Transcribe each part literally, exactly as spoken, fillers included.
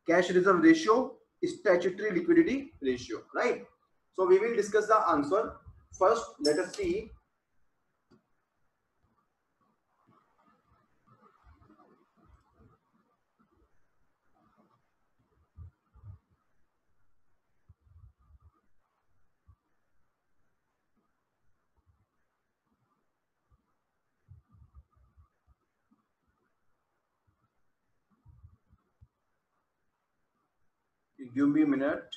cash reserve ratio, statutory liquidity ratio, right? So we will discuss the answer. First, let us see. Give me a minute.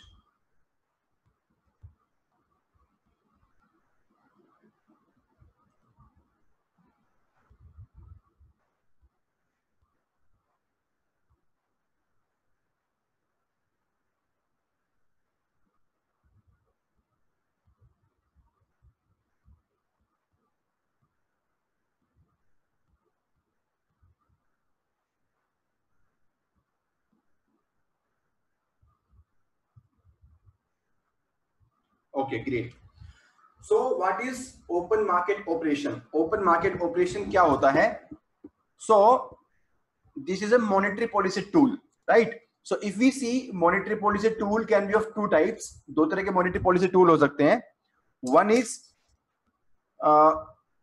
Okay, great. So what is open market operation? Open market operation क्या होता है? So this is a monetary policy tool, right? So if we see, monetary policy tool can be of two types. दो तरह के monetary policy tool हो सकते हैं. One is uh,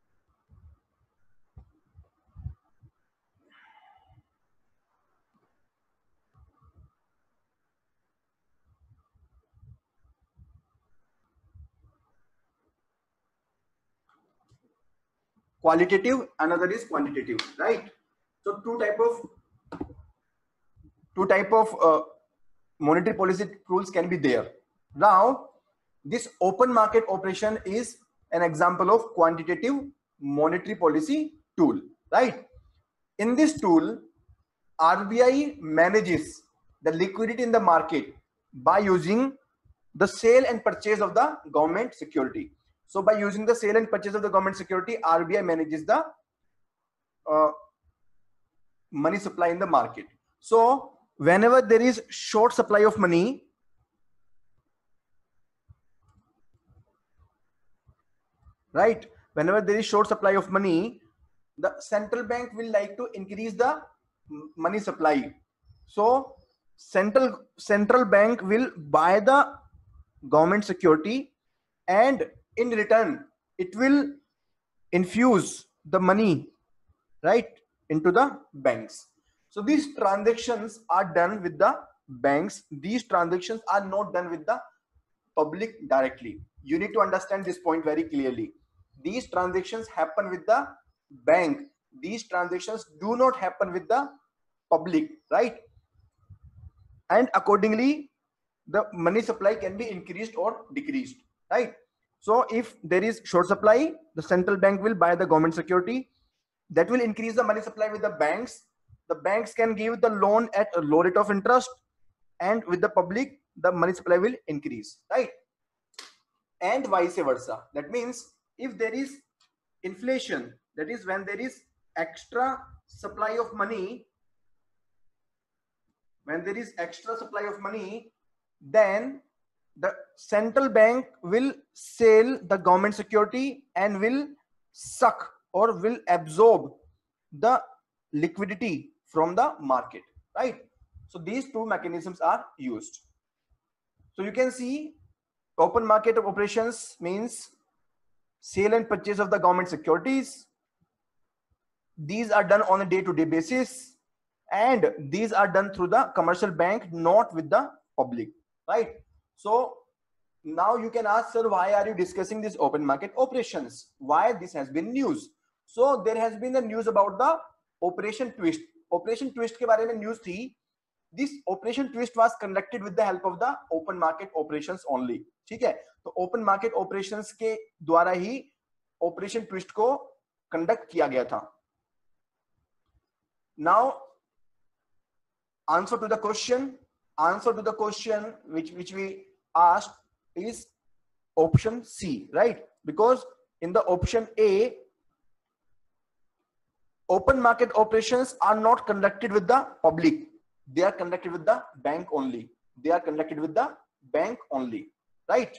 qualitative, another is quantitative, right? So two type of two type of uh, monetary policy tools can be there. Now this open market operation is an example of quantitative monetary policy tool, right? In this tool, R B I manages the liquidity in the market by using the sale and purchase of the government security. So by using the sale and purchase of the government security, R B I manages the uh, money supply in the market. So whenever there is short supply of money, right? Whenever there is short supply of money, the central bank will like to increase the money supply. So central central bank will buy the government security, and in return it will infuse the money, right, into the banks. So these transactions are done with the banks. These transactions are not done with the public directly. You need to understand this point very clearly. These transactions happen with the bank. These transactions do not happen with the public, right? And accordingly, the money supply can be increased or decreased, right? So if there is short supply, the central bank will buy the government security. That will increase the money supply with the banks. The banks can give the loan at a low rate of interest, and with the public, the money supply will increase, right? And vice versa. That means if there is inflation, that is when there is extra supply of money, when there is extra supply of money, then the central bank will sell the government security and will suck or will absorb the liquidity from the market, right? So these two mechanisms are used. So you can see open market operations means sale and purchase of the government securities. These are done on a day-to-day basis, and these are done through the commercial bank, not with the public, right? So now you can ask, sir, why are you discussing this open market operations? Why this has been news? So there has been a news about the operation twist. Operation twist के बारे में news थी. This operation twist was conducted with the help of the open market operations only. ठीक है? तो open market operations के द्वारा ही operation twist को conduct किया गया था. Now, answer to the question, answer to the question which which we asked is option C, right? Because in the option A, open market operations are not conducted with the public. They are conducted with the bank only. They are conducted with the bank only, right?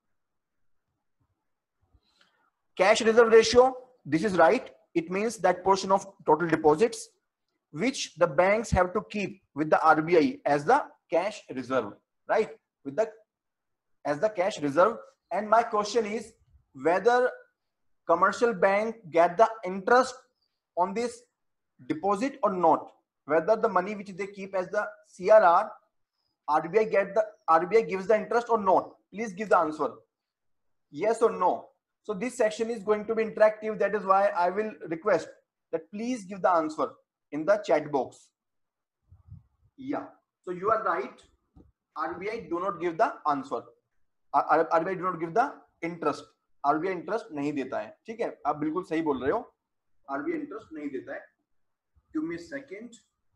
Cash reserve ratio, this is right. It means that portion of total deposits which the banks have to keep with the R B I as the cash reserve, right? With the as the cash reserve. And my question is whether commercial bank get the interest on this deposit or not. Whether the money which they keep as the C R R, R B I get the R B I gives the interest or not. Please give the answer. Yes or no. So this section is going to be interactive. That is why I will request that please give the answer in the chat box. Yeah. So you are right. R B I do not give the answer. R B I do not give the interest. R B I interest नहीं देता है. ठीक है, आप बिल्कुल सही बोल रहे हो. R B I इंटरेस्ट नहीं देता है. Give me a second.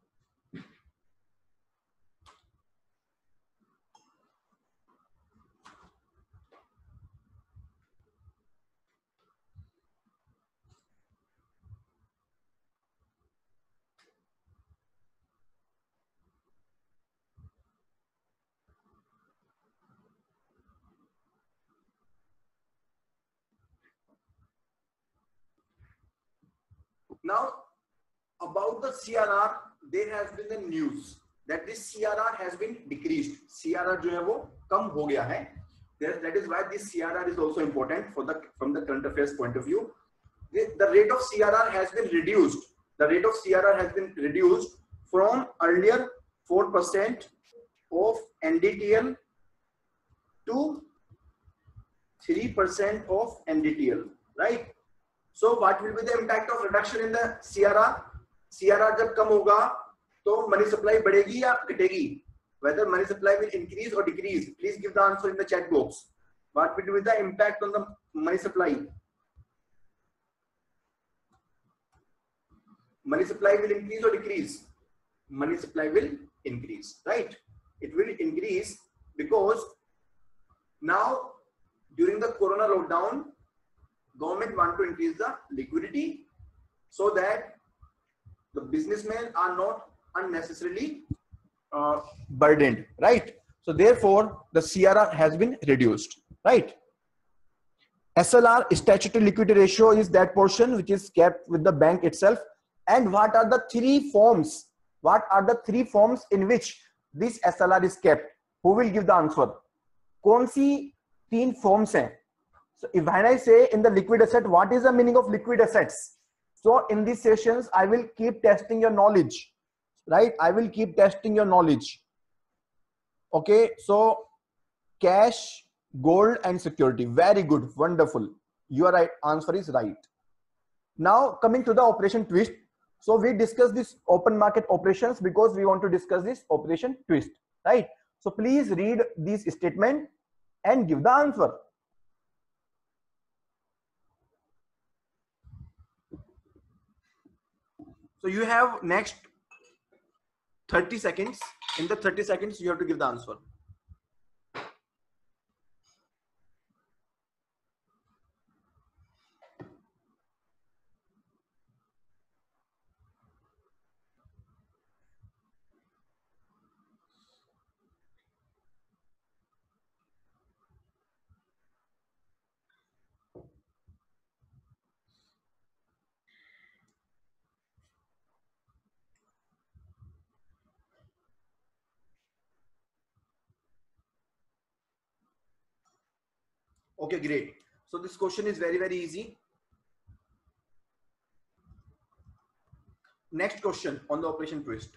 Now, about the C R R, there has been the news that this C R R has been decreased. C R R जो है वो कम हो गया है. That is why this C R R is also important for the from the current affairs point of view. The, the rate of C R R has been reduced. The rate of C R R has been reduced from earlier four percent of N D T L to three percent of N D T L, right? So what will be the impact of reduction in the C R R? C R R जब कम होगा तो money supply बढ़ेगी या घटेगी? Whether money supply will increase or decrease? Please give the answer in the chat box. What will be the impact on the money supply? Money supply will increase or decrease? Money supply will increase, right? It will increase because now during the corona lockdown, government want to increase the liquidity so that the businessmen are not unnecessarily uh, burdened, right? So therefore the C R R has been reduced, right? S L R, statutory liquidity ratio, is that portion which is kept with the bank itself. And what are the three forms? What are the three forms in which this S L R is kept? Who will give the answer? कौन सी तीन forms हैं? So if when I say in the liquid asset, what is the meaning of liquid assets? So in these sessions, I will keep testing your knowledge, right? I will keep testing your knowledge. Okay, so cash, gold and security. Very good, wonderful. Your right answer is right. Now coming to the operation twist. So we discuss this open market operations because we want to discuss this operation twist, right? So please read this statement and give the answer. So you have next thirty seconds. In the thirty seconds, you have to give the answer. Okay, great. So this question is very, very easy. Next question on the operation twist.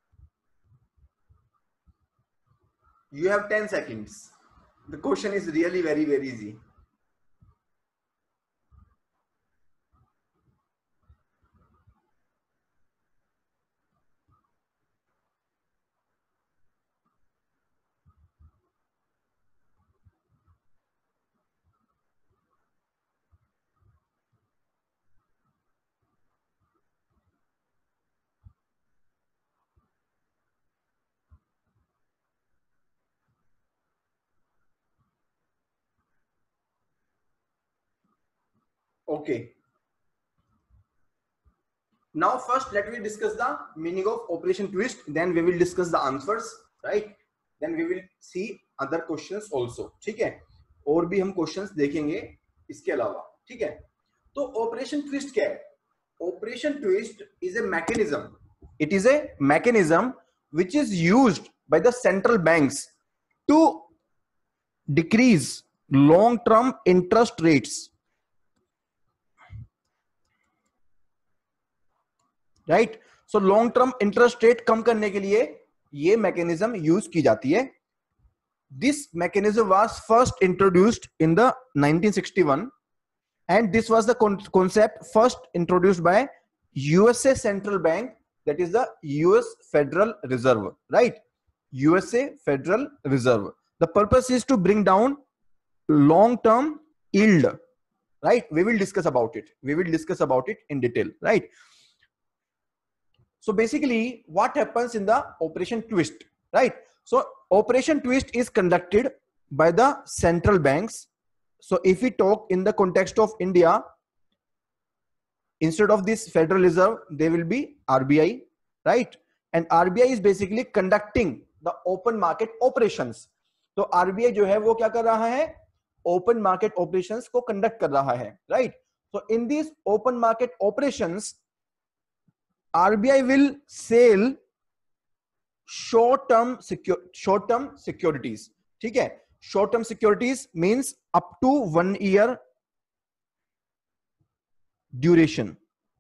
You have ten seconds. The question is really very, very easy. Okay. Now first let me discuss the meaning of operation twist. Then we will discuss the answers, right? Then we will see other questions also. ठीक है? और भी हम questions देखेंगे इसके अलावा. ठीक है? तो operation twist क्या है? Operation twist is a mechanism. It is a mechanism which is used by the central banks to decrease long term interest rates, right? So long term interest rate कम करने के लिए ये mechanism use की जाती है. This mechanism was first introduced in the nineteen sixty-one, and this was the con concept first introduced by U S A Central Bank, that is the U S Federal Reserve, right? U S A Federal Reserve. The purpose is to bring down long-term yield, right? We will discuss about it. We will discuss about it in detail, right? So basically, what happens in the Operation Twist, right? So Operation Twist is conducted by the central banks. So if we talk in the context of India, instead of this Federal Reserve, there will be R B I, right? And R B I is basically conducting the open market operations. तो R B I जो है वो क्या कर रहा है? Open market operations को conduct कर रहा है, right? So in these open market operations, R B I will sell short-term secure short-term securities. ठीक है? Short-term securities means up to one year duration,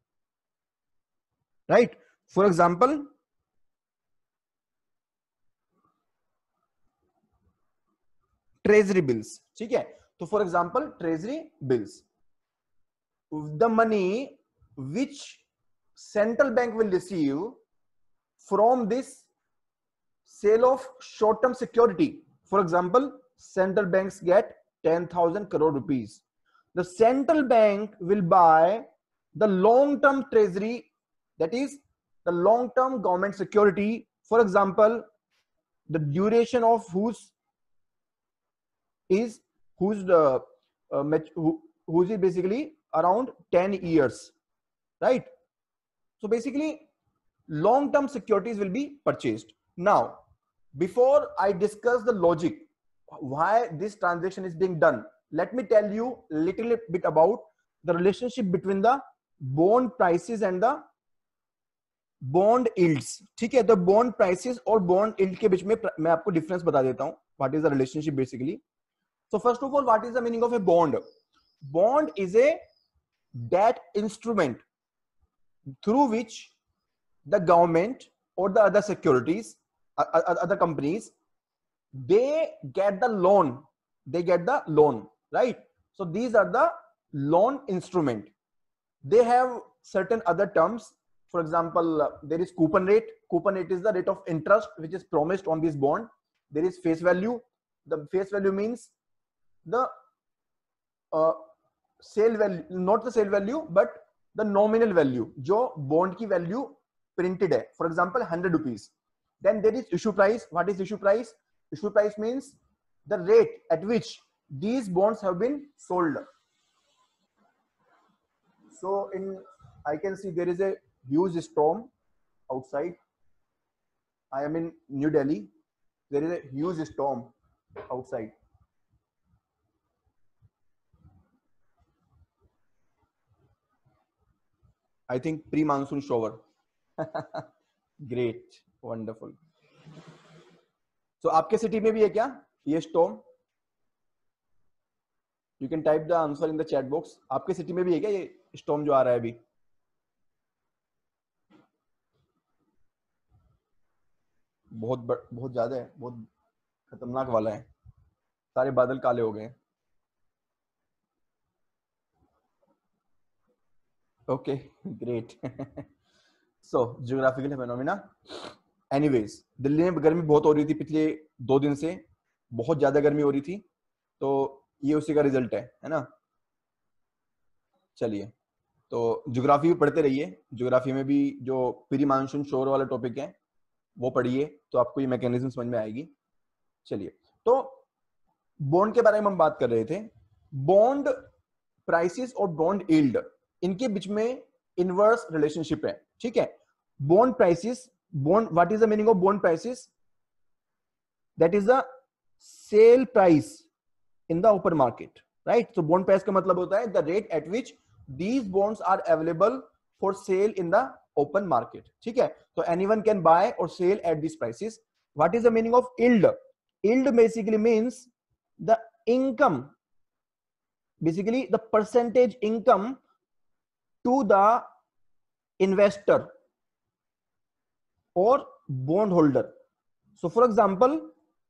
right? For example, treasury bills. ठीक है? तो for example, treasury bills, the money which central bank will receive from this sale of short-term security. For example, central banks get ten thousand crore rupees. The central bank will buy the long-term treasury, that is the long-term government security. For example, the duration of whose is whose the uh, who, whose is basically around ten years, right? So basically, long-term securities will be purchased. Now, before I discuss the logic why this transaction is being done, let me tell you a little bit about the relationship between the bond prices and the bond yields. ठीक है? The bond prices और bond yield के बीच में मैं आपको difference बता देता हूँ. What is the relationship basically? So first of all, what is the meaning of a bond? Bond is a debt instrument through which the government or the other securities, uh, other companies, they get the loan. They get the loan, right? So these are the loan instrument. They have certain other terms. For example, uh, there is coupon rate. Coupon rate is the rate of interest which is promised on this bond. There is face value. The face value means the uh, sale value, not the sale value, but the nominal value, जो bond की value printed है. For example, one hundred rupees. Then there is issue price. What is issue price? Issue price means the rate at which these bonds have been sold. So in, I can see there is a huge storm outside. I am in New Delhi. There is a huge storm outside. I think pre-monsoon shower. Great, wonderful. So आपके city में भी है क्या ये storm? You can type the answer in the chat box. आपके city में भी है क्या ये storm जो आ रहा है अभी? बहुत बहुत ज्यादा है, बहुत खतरनाक वाला है. सारे बादल काले हो गए. Okay, great. So geographical phenomena. Anyways, Delhi में गर्मी बहुत हो रही थी पिछले दो दिन से, बहुत ज्यादा गर्मी हो रही थी, तो ये उसी का रिजल्ट है, है ना? चलिए, तो ज्योग्राफी भी पढ़ते रहिए. ज्योग्राफी में भी जो प्री मानसून शोर वाला टॉपिक है वो पढ़िए, तो आपको ये मैकेनिज्म समझ में आएगी. चलिए, तो बॉन्ड के बारे में हम बात कर रहे थे. बॉन्ड प्राइसेस और बॉन्ड यील्ड, इनके बीच में इनवर्स रिलेशनशिप है. ठीक है? Bond prices, bond, what is the meaning of bond prices? That is the sell price in the open market, right? तो बॉन्ड प्राइस का मतलब होता है the rate at which these bonds are available for sale in the open market. ठीक है? तो anyone can buy और sell at this prices. What is the meaning of yield? Yield basically means the income, basically the percentage income to the investor or bondholder. So for example,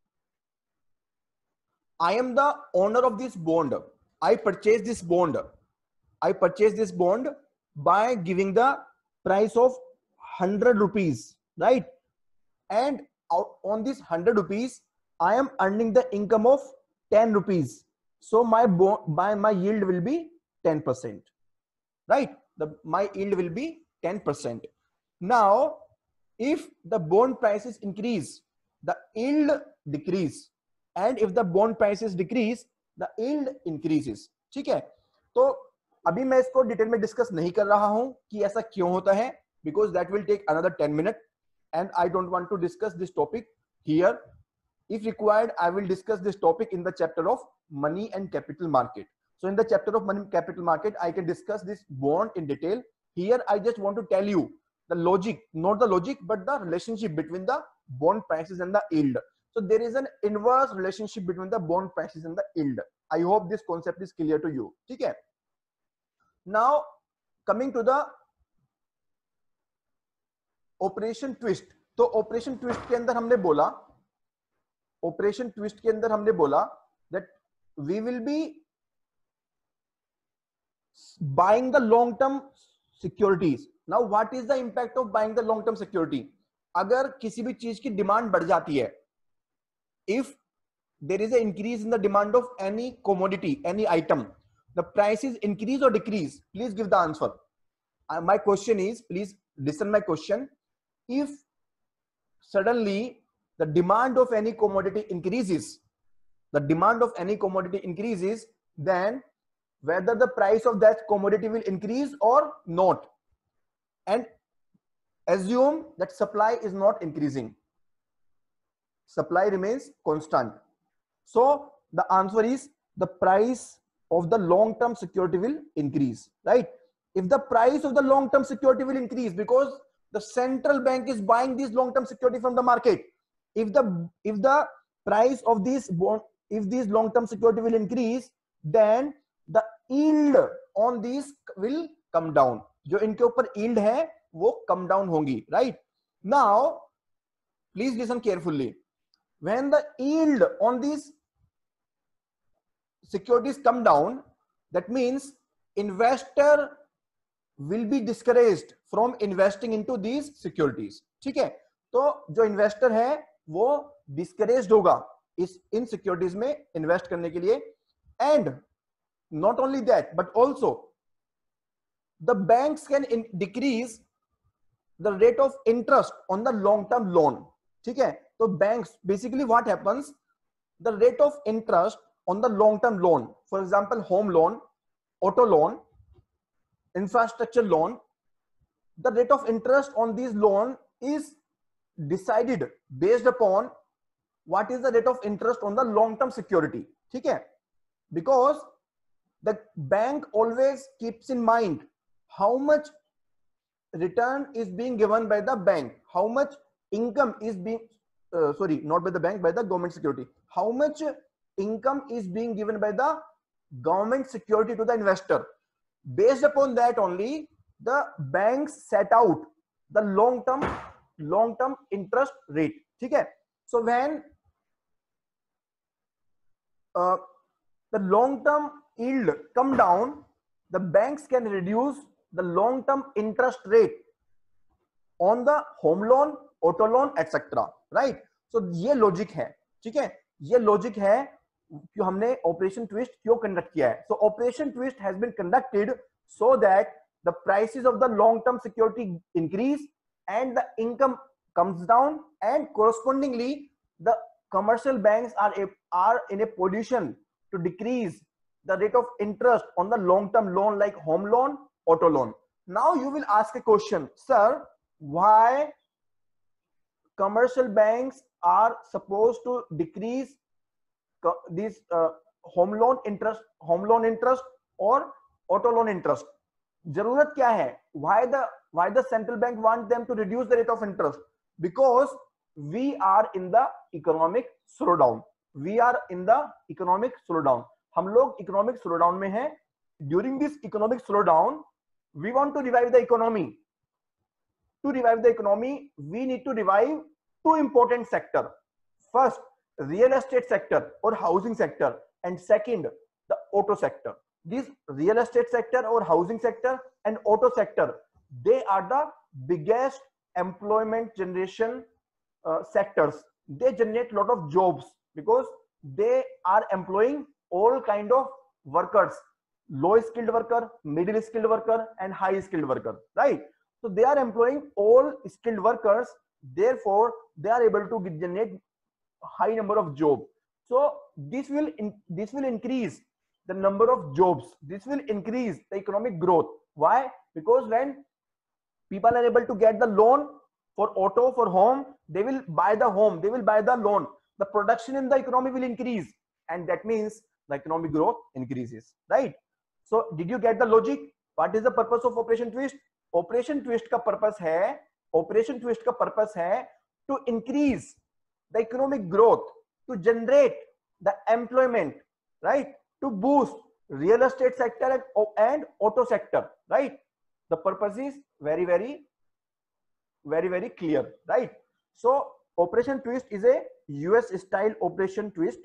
I am the owner of this bond. I purchase this bond. I purchase this bond by giving the price of one hundred rupees, right? And out on this one hundred rupees, I am earning the income of ten rupees. So my bond, my, my yield will be ten percent, right? The, my yield will be ten percent. Now, if the bond prices increase, the yield decrease. And if the bond prices decrease, the yield increases. ठीक है? तो अभी मैं इसको detail में discuss नहीं कर रहा हूं कि ऐसा क्यों होता है, because that will take another ten minutes and I don't want to discuss this topic here. If required, I will discuss this topic in the chapter of money and capital market. So in the chapter of money and capital market, I can discuss this bond in detail. Here, I just want to tell you the logic, not the logic, but the relationship between the bond prices and the yield. So there is an inverse relationship between the bond prices and the yield. I hope this concept is clear to you. Okay. Now coming to the operation twist. तो operation twist के अंदर हमने बोला, operation twist के अंदर हमने बोला that we will be buying the long term securities. Now what is the impact of buying the long term security? अगर किसी भी चीज की डिमांड बढ़ जाती है, if there is an increase in the demand of any commodity, any item, the prices increase or decrease? Please give the answer. Uh, my question is, please listen my question. If suddenly the demand of any commodity increases, the demand of any commodity increases, then whether the price of that commodity will increase or not. And assume that supply is not increasing. Supply remains constant. So the answer is the price of the long-term security will increase, right? If the price of the long-term security will increase because the central bank is buying these long-term security from the market, if the if the price of this bond, if these long-term security will increase, then the yield on these will come down. जो इनके ऊपर yield है वो come down होंगी, right? Now please listen carefully. When the yield on these securities come down, that means investor will be discouraged from investing into these securities. ठीक है? तो जो investor है वो discouraged होगा इस इन securities में invest करने के लिए. And not only that, but also the banks can in decrease the rate of interest on the long-term loan. ठीक है? So banks, basically what happens, the rate of interest on the long-term loan, for example, home loan, auto loan, infrastructure loan, the rate of interest on these loan is decided based upon what is the rate of interest on the long-term security. ठीक है? Because the bank always keeps in mind how much return is being given by the bank, how much income is being Uh, sorry, not by the bank, by the government security. How much income is being given by the government security to the investor? Based upon that only, the banks set out the long-term, long-term interest rate. Okay? So when uh, the long-term yield come down, the banks can reduce the long-term interest rate on the home loan, auto loan, et cetera. Right? So ये logic है. ठीक है? ये logic है कि हमने operation twist क्यों conduct किया है. So operation twist has been conducted so that the prices of the long term security increase and the income comes down, and correspondingly the commercial banks are a, are in a position to decrease the rate of interest on the long term loan like home loan, auto loan. Now you will ask a question, sir, why commercial banks are supposed to decrease this uh, home loan interest, home loan interest or auto loan interest? जरूरत क्या है? Why the why the central bank want them to reduce the rate of interest? Because we are in the economic slowdown. We are in the economic slowdown. हम लोग economic slowdown में हैं. During this economic slowdown, we want to revive the economy. To revive the economy, we need to revive two important sectors. First, real estate sector or housing sector, and second, the auto sector. This real estate sector or housing sector and auto sector, they are the biggest employment generation uh, sectors. They generate a lot of jobs because they are employing all kind of workers, low skilled worker, middle skilled worker, and high skilled worker, right? So they are employing all skilled workers, therefore they are able to generate high number of jobs. So this will in, this will increase the number of jobs. This will increase the economic growth. Why? Because when people are able to get the loan for auto, for home, they will buy the home, they will buy the loan. The production in the economy will increase, and that means the economic growth increases, right? So did you get the logic? What is the purpose of Operation Twist? Operation Twist का purpose है, Operation Twist का purpose है to increase the economic growth, to generate the employment, right? To boost real estate sector and, and auto sector, right? The purpose is very, very, very, very clear, right? So Operation Twist is a U S style Operation Twist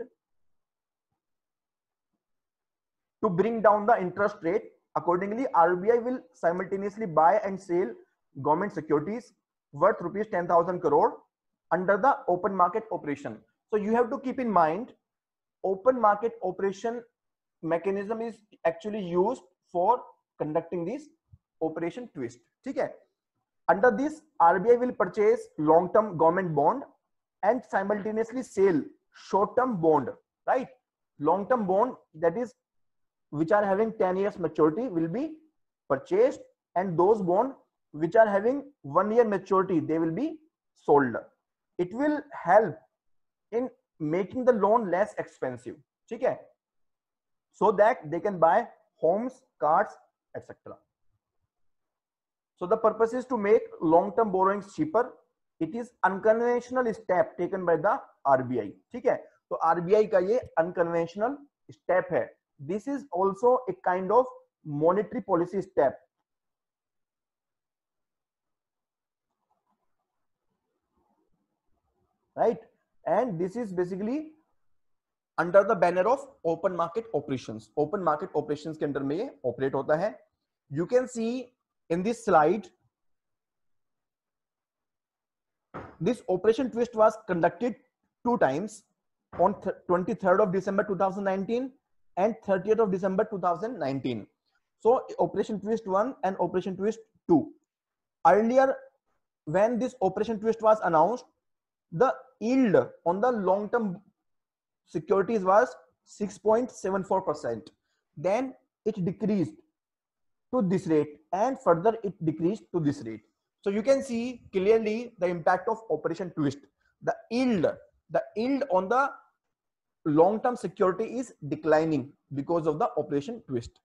to bring down the interest rate. Accordingly, R B I will simultaneously buy and sell government securities worth rupees ten thousand crore under the open market operation. So you have to keep in mind, open market operation mechanism is actually used for conducting this Operation Twist. ठीक है? Under this, R B I will purchase long-term government bond and simultaneously sell short-term bond, right? Long-term bond, that is, which are having ten years maturity, will be purchased, and those bonds which are having one year maturity, they will be sold. It will help in making the loan less expensive, ठीक है? So that they can buy homes, cars, et cetera. So the purpose is to make long-term borrowings cheaper. It is unconventional step taken by the R B I, ठीक है? तो R B I का ये unconventional step है. This is also a kind of monetary policy step. Right? And this is basically under the banner of open market operations. Open market operations के अंदर में ये operate होता है. You can see in this slide, this Operation Twist was conducted two times, on twenty-third of December two thousand nineteen and thirtieth of December two thousand nineteen. So Operation Twist one and Operation Twist two. Earlier, when this Operation Twist was announced, the yield on the long-term securities was six point seven four percent. Then it decreased to this rate, and further it decreased to this rate. So you can see clearly the impact of Operation Twist. The yield, the yield on the long-term security is declining because of the Operation Twist.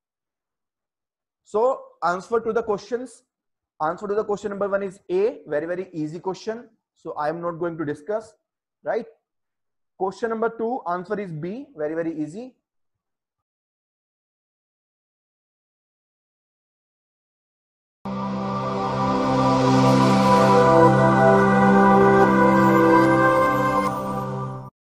So answer to the questions, answer to the question number one is A, very, very easy question. So I am not going to discuss, right? Question number two, answer is B, very, very easy.